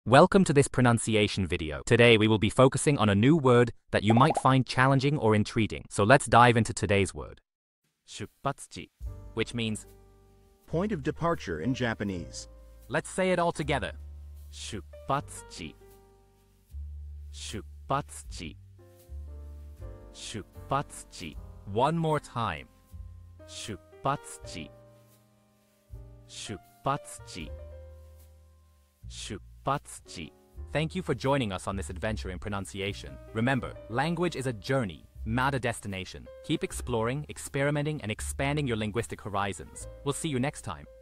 Welcome to this pronunciation video. Today we will be focusing on a new word that you might find challenging or intriguing. So let's dive into today's word. Shuppatsuchi, which means point of departure in Japanese. Let's say it all together. Shuppatsuchi. Shuppatsuchi. Shuppatsuchi. One more time. Shuppatsuchi. Shuppatsuchi. Shuppatsuchi. Thank you for joining us on this adventure in pronunciation. Remember, language is a journey, not a destination. Keep exploring, experimenting, and expanding your linguistic horizons. We'll see you next time.